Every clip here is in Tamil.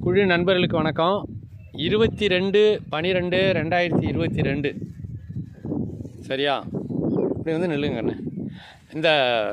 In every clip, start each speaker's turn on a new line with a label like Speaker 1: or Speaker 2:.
Speaker 1: குழு நண்பர்களுக்கு வணக்கம். 22/12/2022 சரியா? இப்படி வந்து நில்லுங்கண்ணே. இந்த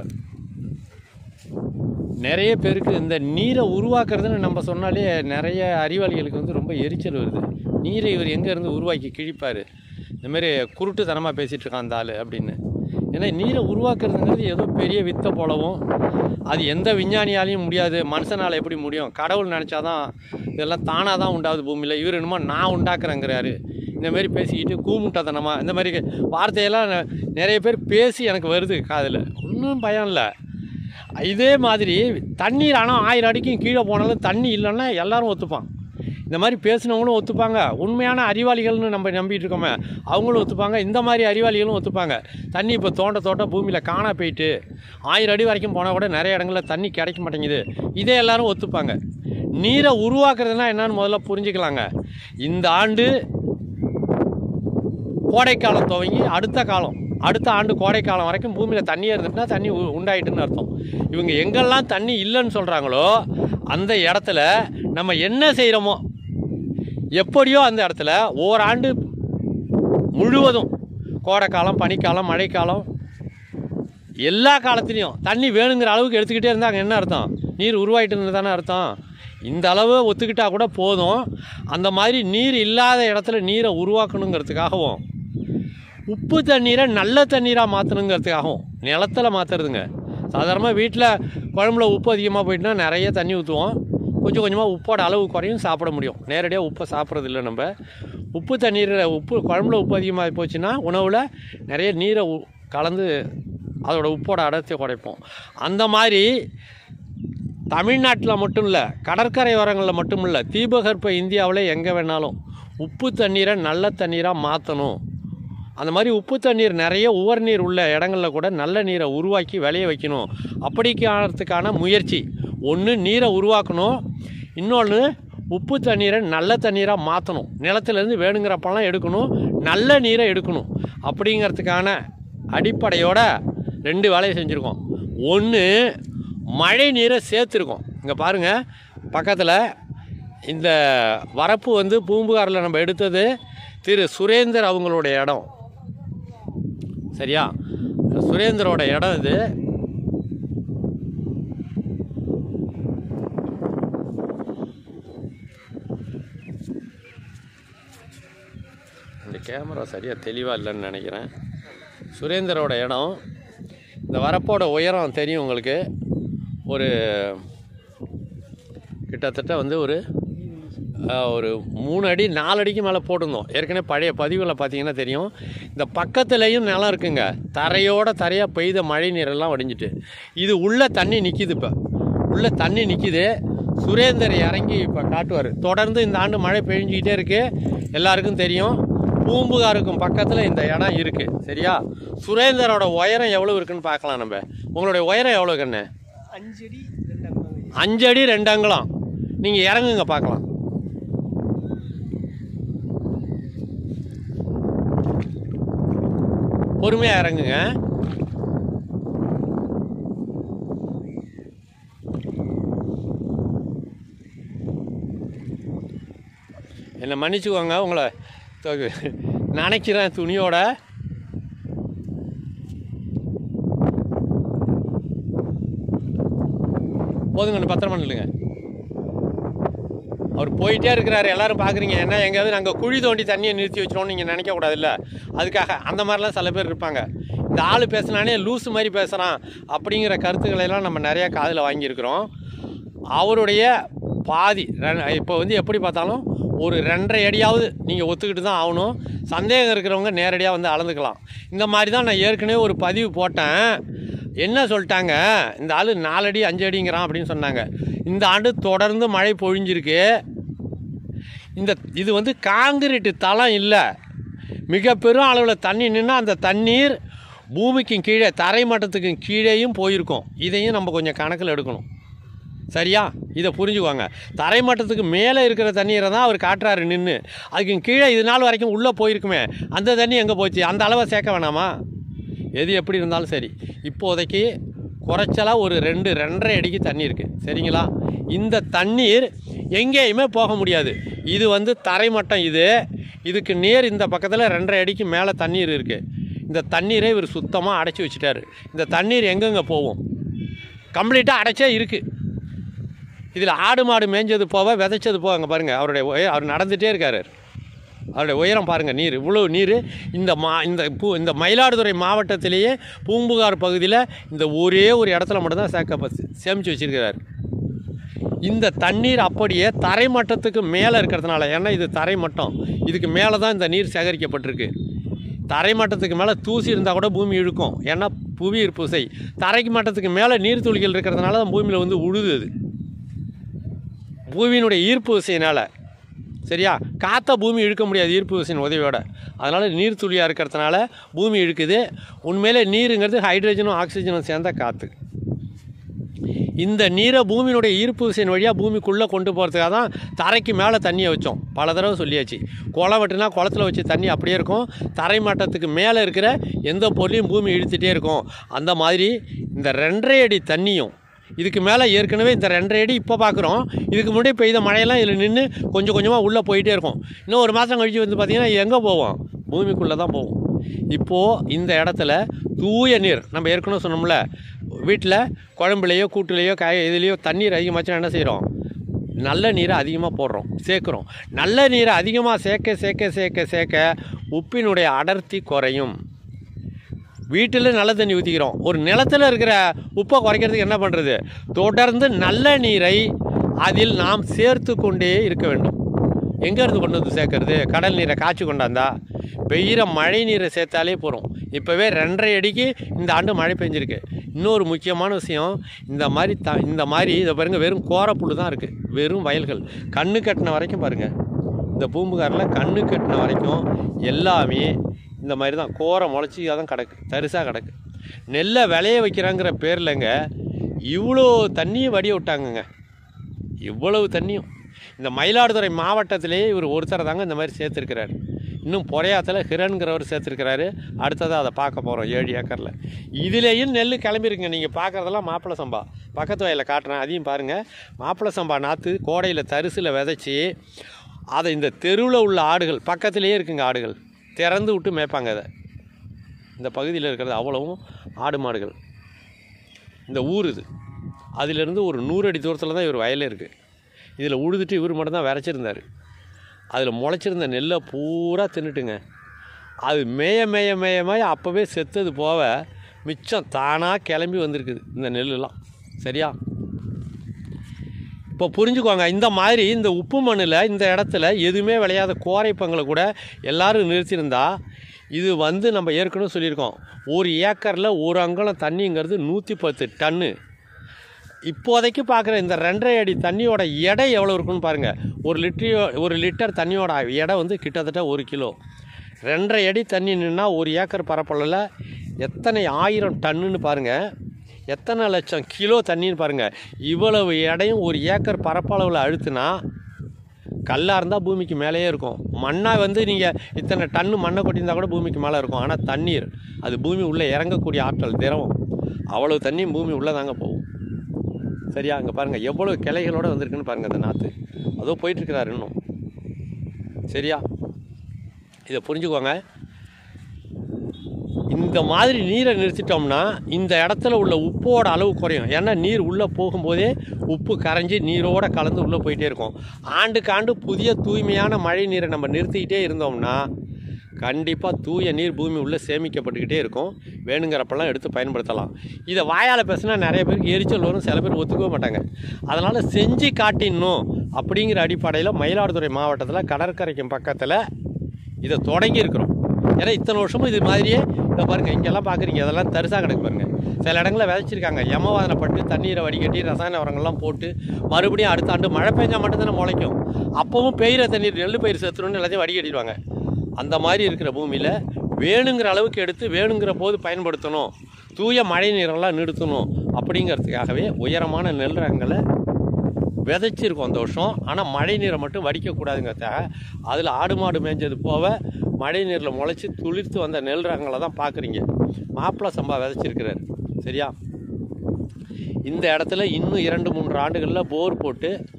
Speaker 1: நிறைய பேருக்கு இந்த நீரை உருவாக்குறதுன்னு நம்ம சொன்னாலே நிறைய அறிவாளிகளுக்கு வந்து ரொம்ப எரிச்சல் வருது. நீரை இவர் எங்கேருந்து உருவாக்கி கிழிப்பார், இந்தமாரி குருட்டுத்தனமாக பேசிகிட்டு இருக்கான் அந்த ஆள் அப்படின்னு. ஏன்னா நீரை உருவாக்குறதுங்கிறது ஏதோ பெரிய வித்தை போலவும், அது எந்த விஞ்ஞானியாலையும் முடியாது, மனுஷனால் எப்படி முடியும்? கடவுள் நினச்சாதான் இதெல்லாம் தானாக தான் உண்டாகுது பூமியில். இவர் என்னமோ நான் உண்டாக்குறேங்கிறாரு. இந்தமாரி பேசிக்கிட்டு கூமுட்டத்தனமாக இந்த மாதிரி வார்த்தையெல்லாம் நிறைய பேர் பேசி எனக்கு வருது காதில். ஒன்றும் பயம் இல்லை. இதே மாதிரி தண்ணீர் ஆனால் 1000 அடிக்கும் கீழே போனாலும் தண்ணி இல்லைன்னா எல்லோரும் ஒத்துப்பான். இந்த மாதிரி பேசினவங்களும் ஒத்துப்பாங்க. உண்மையான அறிவாளிகள்னு நம்ம நம்பிட்டு இருக்கோமே அவங்களும் ஒத்துப்பாங்க. இந்த மாதிரி அறிவாளிகளும் ஒத்துப்பாங்க. தண்ணி இப்போ தோண்ட பூமியில் காணா போயிட்டு 1000 அடி வரைக்கும் போனால் கூட நிறைய இடங்களில் தண்ணி கிடைக்க மாட்டேங்குது. இதே எல்லோரும் ஒத்துப்பாங்க. நீரை உருவாக்குறதுனா என்னன்னு முதல்ல புரிஞ்சுக்கலாங்க. இந்த ஆண்டு கோடைக்காலம் துவங்கி அடுத்த ஆண்டு கோடைக்காலம் வரைக்கும் பூமியில் தண்ணியே இருந்துட்டுனா தண்ணி உண்டாயிட்டுன்னு அர்த்தம். இவங்க எங்கெல்லாம் தண்ணி இல்லைன்னு சொல்கிறாங்களோ அந்த இடத்துல நம்ம என்ன செய்கிறோமோ எப்படியோ அந்த இடத்துல ஓராண்டு முழுவதும் கோடைக்காலம், பனிக்காலம், மழைக்காலம் எல்லா காலத்துலேயும் தண்ணி வேணுங்கிற அளவுக்கு எடுத்துக்கிட்டே இருந்தாங்க. என்ன அர்த்தம்? நீர் உருவாயிட்டு தானே அர்த்தம். இந்த அளவு ஒத்துக்கிட்டால் கூட போதும். அந்த மாதிரி நீர் இல்லாத இடத்துல நீரை உருவாக்கணுங்கிறதுக்காகவும், உப்பு தண்ணீரை நல்ல தண்ணீராக மாற்றணுங்கிறதுக்காகவும் நிலத்தில் மாற்றுறதுங்க. சாதாரணமாக வீட்டில் குழம்புல உப்பு அதிகமாக போயிட்டுனா நிறைய தண்ணி ஊற்றுவோம். கொஞ்சம் கொஞ்சமாக உப்போட அளவு குறையும், சாப்பிட முடியும். நேரடியாக உப்பை சாப்பிட்றது இல்லை நம்ம. உப்பு தண்ணீரில் குழம்புல உப்பு அதிகமாக போச்சுன்னா உணவில் நிறைய நீரை கலந்து அதோட உப்போட அடர்த்தியை குறைப்போம். அந்த மாதிரி தமிழ்நாட்டில் மட்டும் இல்லை, கடற்கரை ஓரங்களில் மட்டும் இல்லை, தீபகற்ப இந்தியாவில் எங்கே வேணாலும் உப்பு தண்ணீரை நல்ல தண்ணீராக மாற்றணும். அந்த மாதிரி உப்பு தண்ணீர் நிறைய உவர் நீர் உள்ள இடங்களில் கூட நல்ல நீரை உருவாக்கி விளைய வைக்கணும். அப்படிக்கானதுக்கான முயற்சி. ஒன்று நீரை உருவாக்கணும், இன்னொன்று உப்பு தண்ணீரை நல்ல தண்ணீராக மாற்றணும். நிலத்துலேருந்து வேணுங்கிறப்பெல்லாம் எடுக்கணும், நல்ல நீரை எடுக்கணும். அப்படிங்கிறதுக்கான அடிப்படையோட 2 வேலையை செஞ்சுருக்கோம். ஒன்று, மழை நீரை சேர்த்துருக்கோம். இங்கே பாருங்கள், பக்கத்தில் இந்த வரப்பு வந்து பூம்புகாரில் நம்ம எடுத்தது திரு சுரேந்தர் அவங்களுடைய இடம். சரியா? சுரேந்தரோட இடம் இது. இந்த கேமரா சரியாக தெளிவாக இல்லைன்னு நினைக்கிறேன். சுரேந்தரோட இடம். இந்த வரப்போட உயரம் தெரியும் உங்களுக்கு. ஒரு கிட்டத்தட்ட வந்து ஒரு 3 அடி 4 அடிக்கு மேலே போட்டிருந்தோம். ஏற்கனவே பழைய பதிவுகளை பார்த்தீங்கன்னா தெரியும். இந்த பக்கத்துலேயும் நிலம் இருக்குங்க. தரையாக பெய்த மழை நீரெல்லாம் வடிஞ்சிட்டு இது உள்ளே தண்ணி நிற்கிது. இப்போ உள்ளே தண்ணி நிற்கிது. சுரேந்தர் இறங்கி இப்போ காட்டுவார். தொடர்ந்து இந்த ஆண்டு மழை பெஞ்சிக்கிட்டே இருக்குது, எல்லாருக்கும் தெரியும். பூம்புகாருக்கும் பக்கத்தில் இந்த இடம் இருக்குது. சரியா? சுரேந்தரோட உயரம் எவ்வளோ இருக்குன்னு பார்க்கலாம். நம்ம உங்களுடைய உயரம் எவ்வளோ கண்ணு? 5 அடி 2 அங்குலம். நீங்கள் இறங்குங்க பார்க்கலாம். பொறுமையாக இறங்குங்க. என்னை மன்னிச்சுக்கோங்க, உங்களை நினைக்கிறேன் துணியோட. போதுங்க, பத்திரமா இல்லைங்க. அவர் போயிட்டே இருக்கிறாரு, எல்லோரும் பார்க்குறீங்க. என்ன எங்கேயாவது நாங்கள் குழி தோண்டி தண்ணியை நிறுத்தி வச்சிடோன்னு நீங்கள் நினைக்கக்கூடாதுல்ல. அதுக்காக அந்த மாதிரிலாம் சில பேர் இருப்பாங்க. இந்த ஆள் பேசினானே லூஸு மாதிரி பேசுகிறான் அப்படிங்கிற கருத்துக்களெல்லாம் நம்ம நிறையா காதில் வாங்கியிருக்கிறோம். அவருடைய பாதி இப்போ வந்து எப்படி பார்த்தாலும் ஒரு 2.5 அடியாவது நீங்கள் ஒத்துக்கிட்டு தான் ஆகணும். சந்தேகம் இருக்கிறவங்க நேரடியாக வந்து அளந்துக்கலாம். இந்த மாதிரி தான் நான் ஏற்கனவே ஒரு பதிவு போட்டேன். என்ன சொல்லிட்டாங்க, இந்த ஆள் 4 அடி 5 அடிங்கிறான் அப்படின்னு சொன்னாங்க. இந்த ஆண்டு தொடர்ந்து மழை பொழிஞ்சிருக்கு. இது வந்து காங்கிரீட்டு தளம் இல்லை. மிக பெரும் அளவில் தண்ணி நின்னா அந்த தண்ணீர் பூமிக்கும் கீழே, தரை மட்டத்துக்கும் கீழேயும் போயிருக்கும். இதையும் நம்ம கொஞ்சம் கணக்கில் எடுக்கணும். சரியா? இதை புரிஞ்சுக்குவாங்க. தரை மட்டத்துக்கு மேலே இருக்கிற தண்ணீரை தான் அவர் காட்டுறாரு நின்று. அதுக்கு கீழே இது நாள் வரைக்கும் உள்ளே போயிருக்குமே, அந்த தண்ணி எங்கே போச்சு? அந்த அளவை சேர்க்க வேணாமா? எது எப்படி இருந்தாலும் சரி, இப்போதைக்கு குறைச்சலாக ஒரு 2-2.5 அடிக்கு தண்ணி இருக்குது. சரிங்களா? இந்த தண்ணீர் எங்கேயுமே போக முடியாது. இது வந்து தரைமட்டம். இதுக்கு நேர் இந்த பக்கத்தில் 2.5 அடிக்கு மேலே தண்ணீர் இருக்குது. இந்த தண்ணீரை இவர் சுத்தமாக அடைச்சி வச்சுட்டார். இந்த தண்ணீர் எங்கெங்கே போகும்? கம்ப்ளீட்டாக அடைச்சே இருக்குது. இதில் ஆடு மாடு மேய்ஞ்சது போக விதைச்சது போக அங்கே பாருங்கள். அவர் நடந்துகிட்டே இருக்கார். அவருடைய உயரம் பாருங்கள். நீர் இவ்வளோ நீர் இந்த மயிலாடுதுறை மாவட்டத்திலேயே பூம்புகார் பகுதியில் இந்த ஒரே ஒரு இடத்துல மட்டும்தான் சேமித்து வச்சுருக்கிறார். இந்த தண்ணீர் அப்படியே தரைமட்டத்துக்கு மேலே இருக்கிறதுனால, ஏன்னா இது தரைமட்டம், இதுக்கு மேலே தான் இந்த நீர் சேகரிக்கப்பட்டிருக்கு. தரைமட்டத்துக்கு மேலே தூசி இருந்தால் கூட பூமி இழுக்கும், ஏன்னா புவி ஈர்ப்பு விசை. தரைக்கு மட்டத்துக்கு மேலே நீர் துளிகள் இருக்கிறதுனால தான் பூமியில் வந்து உழுது. பூமியினுடைய ஈர்ப்பு விசையினால், சரியா, காற்றை பூமி இழுக்க முடியாது ஈர்ப்பு விசையின் உதவியோட. அதனால் நீர் துளியாக இருக்கிறதுனால பூமி இழுக்குது. உண்மையிலே நீருங்கிறது ஹைட்ரஜனும் ஆக்சிஜனும் சேர்ந்த காற்று. இந்த நீரை பூமியினுடைய ஈர்ப்பு விசையின் வழியாக பூமிக்குள்ளே கொண்டு போகிறதுக்காக தான் தரைக்கு மேலே தண்ணியை வச்சோம். பல தடவை சொல்லியாச்சு. குளம் வெட்டுனா குளத்தில் வச்சு தண்ணி அப்படியே இருக்கும். தரை மட்டத்துக்கு மேலே இருக்கிற எந்த பொருளையும் பூமி இழுத்துகிட்டே இருக்கும். அந்த மாதிரி இந்த 2.5 அடி தண்ணியும் இதுக்கு மேலே ஏற்கனவே இந்த 2.5 அடி இப்போ பார்க்குறோம். இதுக்கு முன்னாடி பெய்த மழையெல்லாம் இதில் நின்று கொஞ்சம் கொஞ்சமாக உள்ளே போயிட்டே இருக்கும். இன்னும் ஒரு மாதம் கழிச்சு வந்து பார்த்திங்கன்னா எங்கே போவோம்? பூமிக்குள்ளே தான் போவோம். இப்போது இந்த இடத்துல தூய நீர், நம்ம ஏற்கனவே சொன்னோம்ல, வீட்டில் குழம்புலையோ கூட்டுலையோ இதுலேயோ தண்ணீர் அதிகமாச்சுன்னா என்ன செய்கிறோம்? நல்ல நீரை அதிகமாக போடுறோம், சேர்க்குறோம். நல்ல நீரை அதிகமாக சேர்க்க உப்பினுடைய அடர்த்தி குறையும். வீட்டில் நல்ல தண்ணி ஊற்றிக்கிறோம். ஒரு நிலத்தில் இருக்கிற உப்பை குறைக்கிறதுக்கு என்ன பண்ணுறது? தொடர்ந்து நல்ல நீரை அதில் நாம் சேர்த்து கொண்டே இருக்க வேண்டும். எங்கேருந்து கொண்டு வந்து சேர்க்கறது? கடல் நீரை காய்ச்சி கொண்டாந்தா, பெய்கிற மழை நீரை சேர்த்தாலே போகிறோம். இப்போவே 2.5 அடிக்கு இந்த ஆண்டு மழை பெஞ்சிருக்கு. இன்னொரு முக்கியமான விஷயம், இந்த மாதிரி இதை பாருங்கள், வெறும் கோரப்புல் தான் இருக்குது, வெறும் வயல்கள். கண்ணு கட்டின வரைக்கும் பாருங்கள், இந்த பூம்புகாரில் கண்ணு கட்டின வரைக்கும் எல்லாமே இந்த மாதிரி தான் கோரை முளைச்சி தான் கிடக்கு, தரிசாக கிடக்கு. நெல்லை விளைய வைக்கிறாங்கிற பேர்லங்க இவ்வளோ தண்ணியும் வடிய விட்டாங்கங்க. இவ்வளவு தண்ணியும் இந்த மயிலாடுதுறை மாவட்டத்திலேயே இவர் ஒருத்தர் தாங்க இந்த மாதிரி சேர்த்துருக்கிறார். இன்னும் பொறையாத்தில் ஹிரன்கிறவர் சேர்த்துருக்கிறாரு. அடுத்ததாக அதை பார்க்க போகிறோம் 7 ஏக்கரில். இதுலேயும் நெல் கிளம்பிருக்குங்க. நீங்கள் பார்க்குறதெல்லாம் மாப்பிள்ளை சம்பா. பக்கத்து வயலில் காட்டுறேன், அதையும் பாருங்கள். மாப்பிள்ளை சம்பா நாற்று கோடையில் தரிசில் விதைச்சி அதை இந்த தெருவில் உள்ள ஆடுகள், பக்கத்துலேயே இருக்குங்க ஆடுகள், திறந்து விட்டு மேய்ப்பாங்க. அதை இந்த பகுதியில் இருக்கிறது அவ்வளவும் ஆடு மாடுகள். இந்த ஊர் இது, அதிலிருந்து ஒரு 100 அடி தூரத்தில் தான் இவர் வயலே இருக்குது. இதில் உழுதுட்டு இவர் மட்டும்தான் விரைச்சிருந்தார். அதில் முளைச்சிருந்த நெல்லை பூரா தின்னுட்டுங்க. அது மேய அப்போவே செத்தது போக மிச்சம் தானாக கிளம்பி வந்திருக்குது இந்த நெல்லுலாம். சரியா? இப்போ புரிஞ்சுக்கோங்க, இந்த மாதிரி இந்த உப்பு மண்ணில் இந்த இடத்துல எதுவுமே விளையாத கோரைப்பங்களை கூட எல்லோரும் நிறுத்தியிருந்தா, இது வந்து நம்ம ஏற்கனவே சொல்லியிருக்கோம், 1 ஏக்கரில் 1 அங்குலம் தண்ணிங்கிறது 110 டன்னு. இப்போதைக்கு பார்க்குற இந்த 2.5 அடி தண்ணியோட எடை எவ்வளோ இருக்குன்னு பாருங்கள். 1 லிட்டர் தண்ணியோட எடை வந்து கிட்டத்தட்ட 1 கிலோ. 2.5 அடி தண்ணி நின்னா 1 ஏக்கர் பரப்பளவில் எத்தனை 1000 டன்னுன்னு பாருங்கள், எத்தனை லட்சம் கிலோ தண்ணின்னு பாருங்கள். இவ்வளவு எடையும் 1 ஏக்கர் பரப்பளவில் அழுத்துனா கல்லாக இருந்தால் பூமிக்கு மேலேயே இருக்கும். மண்ணாக வந்து நீங்கள் இத்தனை டன்னு மண்ணை கொட்டியிருந்தால் கூட பூமிக்கு மேலே இருக்கும். ஆனால் தண்ணீர் அது பூமி உள்ளே இறங்கக்கூடிய ஆற்றல், திரவம். அவ்வளோ தண்ணியும் பூமி உள்ளே தாங்க போகும். சரியா? அங்கே பாருங்கள் எவ்வளோ கிளைகளோடு வந்திருக்குன்னு பாருங்கள் அந்த நாற்று. அதோ போயிட்டுருக்கிறார் இன்னும். சரியா? இதை புரிஞ்சுக்கோங்க. இந்த மாதிரி நீரை நிறுத்திட்டோம்னா இந்த இடத்துல உள்ள உப்போட அளவு குறையும். ஏன்னா நீர் உள்ளே போகும்போதே உப்பு கரைஞ்சி நீரோடு கலந்து உள்ளே போயிட்டே இருக்கும். ஆண்டுக்கு ஆண்டு புதிய தூய்மையான மழை நீரை நம்ம நிறுத்திக்கிட்டே இருந்தோம்னா கண்டிப்பாக தூய நீர் பூமி உள்ளே சேமிக்கப்பட்டுக்கிட்டே இருக்கும். வேணுங்கிறப்பெல்லாம் எடுத்து பயன்படுத்தலாம். இதை வாயால் பேசினா நிறைய பேருக்கு எரிச்சல் வரும், சில பேர் ஒத்துக்கவே மாட்டாங்க. அதனால் செஞ்சு காட்டிடணும் அப்படிங்கிற அடிப்படையில் மயிலாடுதுறை மாவட்டத்தில் கடற்கரைக்கும் பக்கத்தில் இதை தொடங்கி இருக்கிறோம். ஏன்னா இத்தனை வருஷமும் இது மாதிரியே இதை பாருங்கள், இங்கெல்லாம் பார்க்குறீங்க, அதெல்லாம் தரிசாக கிடக்கு பாருங்கள். சில இடங்களில் விதைச்சிருக்காங்க, யமவாதனைப்பட்டு தண்ணீரை வடிகட்டி ரசாயன உரங்கள்லாம் போட்டு மறுபடியும் அடுத்த ஆண்டு மழை பெஞ்சால் மட்டும்தானே முளைக்கும். அப்போவும் பெய்கிற தண்ணீர் நெல் பயிர் சேர்த்துணுன்னு எல்லாத்தையும் வடிகட்டிடுவாங்க. அந்த மாதிரி இருக்கிற பூமியில் வேணுங்கிற அளவுக்கு எடுத்து வேணுங்கிற போது பயன்படுத்தணும், தூய மழை நீரெல்லாம் நிறுத்தணும் அப்படிங்கிறதுக்காகவே உயரமான நெல் ரகங்களை விதைச்சிருக்கோம் அந்த வருஷம். ஆனால் மழை நீரை மட்டும் வடிக்கக்கூடாதுங்கிறதுக்காக அதில் ஆடு மாடு மேய்ஞ்சது போக மழை நீரில் முளைச்சி துளிர்த்து வந்த நெல் ரகங்களை தான் பார்க்குறீங்க. மாப்பிள்ளை சம்பா விதைச்சிருக்கிறார். சரியா? இந்த இடத்துல இன்னும் 2-3 ஆண்டுகளில் போர் போட்டு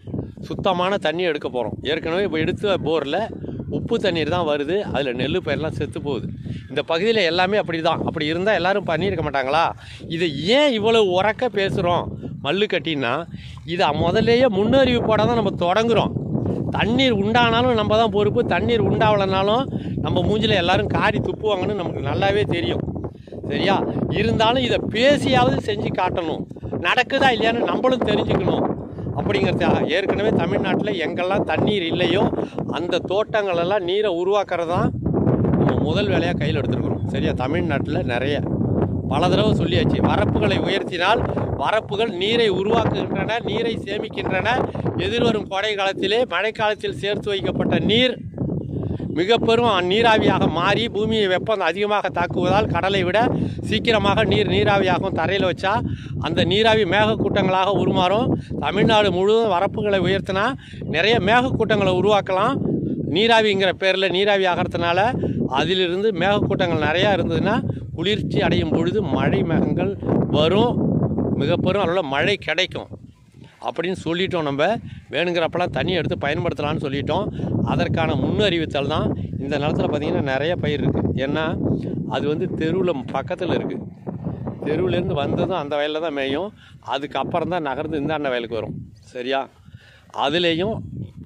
Speaker 1: சுத்தமான தண்ணி எடுக்க போகிறோம். ஏற்கனவே இப்போ எடுத்த போரில் உப்பு தண்ணீர் தான் வருது, அதில் நெல் பயிரெலாம் செத்து போகுது. இந்த பகுதியில் எல்லாமே அப்படி தான். அப்படி இருந்தால் எல்லோரும் பண்ணியிருக்க மாட்டாங்களா? இதை ஏன் இவ்வளோ உறக்க பேசுகிறோம் மல்லு கட்டின்னா, இதை முதல்லையே முன்னறிவிப்போட தான் நம்ம தொடங்குகிறோம். தண்ணீர் உண்டானாலும் நம்ம தான் பொறுப்பு, தண்ணீர் உண்டாகலைனாலும் நம்ம மூஞ்சில் எல்லோரும் காரி துப்புவாங்கன்னு நமக்கு நல்லாவே தெரியும். சரியா? இருந்தாலும் இதை பேசியாவது செஞ்சு காட்டணும், நடக்குதா இல்லையான்னு நம்மளும் தெரிஞ்சுக்கணும். அப்படிங்கிறதுக்காக ஏற்கனவே தமிழ்நாட்டில் எங்கெல்லாம் தண்ணீர் இல்லையோ அந்த தோட்டங்களெல்லாம் நீரை உருவாக்குறது தான் நம்ம முதல் வேலையாக கையில் எடுத்துருக்குறோம். சரியா? தமிழ்நாட்டில் நிறைய பல தடவை சொல்லியாச்சு, வரப்புகளை உயர்த்தினால் வரப்புகள் நீரை உருவாக்குகின்றன, நீரை சேமிக்கின்றன. எதிர்வரும் கோடை காலத்திலே மழைக்காலத்தில் சேர்த்து வைக்கப்பட்ட நீர் மிக பெரும் நீராவியாக மாறி பூமியை வெப்பம் அதிகமாக தாக்குவதால் கடலை விட சீக்கிரமாக நீராவியாகவும் தரையில் வச்சா அந்த நீராவி மேகக்கூட்டங்களாக உருமாறும். தமிழ்நாடு முழுவதும் வரப்புகளை உயர்த்தினா நிறைய மேகக்கூட்டங்களை உருவாக்கலாம். நீராவிங்கிற பேரில் நீராவி ஆகிறதுனால அதிலிருந்து மேகக்கூட்டங்கள் நிறையா இருந்ததுன்னா குளிர்ச்சி அடையும் பொழுது மழை மேகங்கள் வரும், மிக பெரும் அளவில் மழை கிடைக்கும் அப்படின்னு சொல்லிட்டோம். நம்ம வேணுங்கிறப்பெல்லாம் தண்ணி எடுத்து பயன்படுத்தலான்னு சொல்லிட்டோம். அதற்கான முன்னறிவித்தல் தான். இந்த நிலத்தில் பார்த்திங்கன்னா நிறைய பயிர் இருக்குது. ஏன்னா அது தெருவில் பக்கத்தில் இருக்குது. தெருவிலேருந்து வந்ததும் அந்த வயலில் தான் மேயும், அதுக்கப்புறம் தான் நகர்ந்து இந்தாண்ட வயலுக்கு வரும். சரியா? அதுலேயும்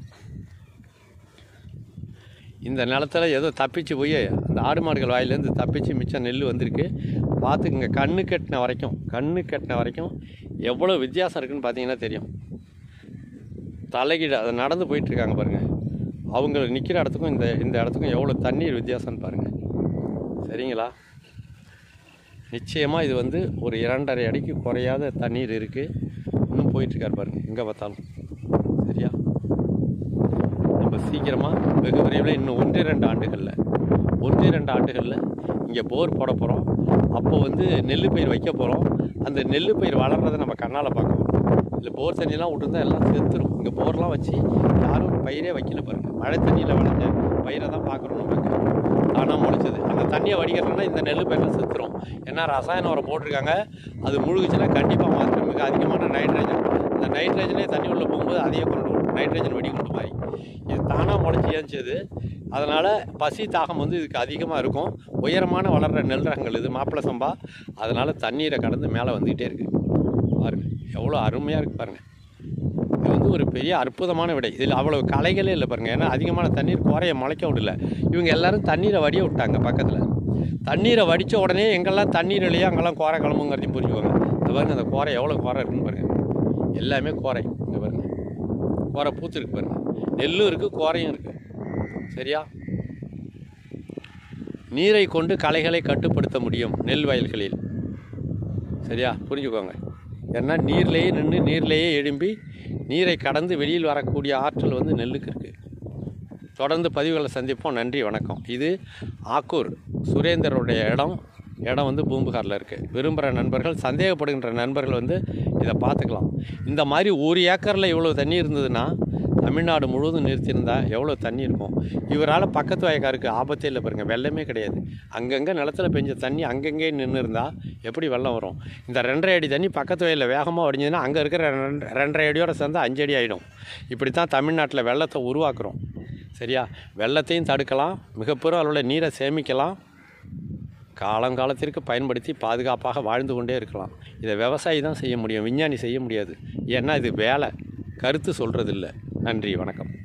Speaker 1: இந்த நிலத்தில் ஏதோ தப்பிச்சு போய் அந்த ஆடு மாடுகள் வாயிலேருந்து தப்பிச்சு மிச்சம் நெல் வந்திருக்கு. பார்த்துக்குங்க, கண்ணு கட்டின வரைக்கும் எவ்வளோ வித்தியாசம் இருக்குதுன்னு பார்த்தீங்கன்னா தெரியும். தலைகீழ அதை நடந்து போயிட்டுருக்காங்க பாருங்கள். அவங்க நிற்கிற இடத்துக்கும் இந்த இடத்துக்கும் எவ்வளோ தண்ணீர் வித்தியாசம்னு பாருங்கள். சரிங்களா? நிச்சயமாக இது ஒரு 2.5 அடிக்கு குறையாத தண்ணீர் இருக்குது. இன்னும் போயிட்டுருக்கார் பாருங்கள் எங்கே பார்த்தாலும். சரியா? நம்ம சீக்கிரமாக வெகு விரைவில் இன்னும் 1-2 ஆண்டுகளில் இங்கே போர் போட போகிறோம். அப்போ நெல் பயிர் வைக்க போகிறோம். அந்த நெல் பயிர் வளர்கிறத நம்ம கண்ணால் பார்க்க போகிறோம். இல்லை போர் தண்ணியெலாம் விட்டுருந்தா எல்லாம் செத்துரும். இங்கே போர்லாம் வச்சு யாரும் பயிரே வைக்கல பாருங்கள். மழை தண்ணியில் விளைஞ்ச பயிரை தான் பார்க்குறோம். நமக்கு தானாக முளைச்சது அந்த தண்ணியை வடிக்கிறதுனா இந்த நெல் பயிரெலாம் செத்துரும். ஏன்னா ரசாயன உரம் போட்டிருக்காங்க. அது முழுகுச்சுன்னா கண்டிப்பாக மாற்றம் மிக அதிகமான நைட்ரஜன். அந்த நைட்ரஜனே தண்ணி உள்ளே போகும்போது அதையே கொண்டு வரும், நைட்ரஜன் வெடிகுண்டு மாதிரி. இது தானாக முளைச்சி ஏஞ்சது. அதனால் பசி தாகம் இதுக்கு அதிகமாக இருக்கும். உயரமான வளர்கிற நெல் ரகங்கள் இது மாப்பிள்ளை சம்பா. அதனால் தண்ணீரை கடந்து மேலே வந்துக்கிட்டே இருக்குது. பாருங்கள் எவ்வளோ அருமையாக இருக்குது பாருங்கள். இது ஒரு பெரிய அற்புதமான விடை. இதில் அவ்வளோ களைகளே இல்லை பாருங்கள். ஏன்னா அதிகமான தண்ணீர் குறைய முளைக்க விடல. இவங்க எல்லோரும் தண்ணீரை வடிய விட்டாங்க. பக்கத்தில் தண்ணீரை வடித்த உடனே எங்கெல்லாம் தண்ணீர் இல்லையோ அங்கெல்லாம் கோரை கிளம்புங்கிறதையும் புரிஞ்சுக்குவாங்க. இந்த பாருங்கள் அந்த கோரை எவ்வளோ கோரை இருக்குன்னு பாருங்கள். எல்லாமே கோரை. இங்கே பாருங்கள் கோரை பூத்துருக்கு பாருங்கள். நெல்லும் இருக்குது, கோரையும் இருக்குது. சரியா? நீரை கொண்டு களைகளை கட்டுப்படுத்த முடியும் நெல் வயல்களில். சரியா? புரிஞ்சுக்கோங்க. ஏன்னா நீர்லேயே நின்று நீர்லேயே எழும்பி நீரை கடந்து வெளியில் வரக்கூடிய ஆற்றல் நெல்லுக்கு இருக்குது. தொடர்ந்து பதிவுகளை சந்திப்போம். நன்றி, வணக்கம். இது ஆக்கூர் சுரேந்தருடைய இடம் பூம்புகாரில் இருக்குது. விரும்புகிற நண்பர்கள், சந்தேகப்படுகின்ற நண்பர்கள் இதை பார்த்துக்கலாம். இந்த மாதிரி 1 ஏக்கரில் இவ்வளோ தண்ணி இருந்ததுன்னா தமிழ்நாடு முழுவதும் நிறுத்தியிருந்தா எவ்வளோ தண்ணி இருக்கும். இவரால் பக்கத்து வயக்காருக்கு ஆபத்தே இல்லை பாருங்கள். வெள்ளமே கிடையாது. அங்கங்கே நிலத்தில் பெஞ்ச தண்ணி அங்கங்கே நின்று இருந்தால் எப்படி வெள்ளம் வரும்? இந்த 2.5 அடி தண்ணி பக்கத்து வயலில் வேகமாக வடிஞ்சதுன்னா அங்கே இருக்கிற 2.5 அடியோடு சேர்ந்து 5 அடி ஆகிடும். இப்படி தான் தமிழ்நாட்டில் வெள்ளத்தை உருவாக்குறோம். சரியா? வெள்ளத்தையும் தடுக்கலாம், மிகப்பெரும் அளவில் நீரை சேமிக்கலாம், காலங்காலத்திற்கு பயன்படுத்தி பாதுகாப்பாக வாழ்ந்து கொண்டே இருக்கலாம். இதை விவசாயி தான் செய்ய முடியும், விஞ்ஞானி செய்ய முடியாது. ஏன்னா இது வேலை, கருத்து சொல்கிறதில்ல. நன்றி, வணக்கம்.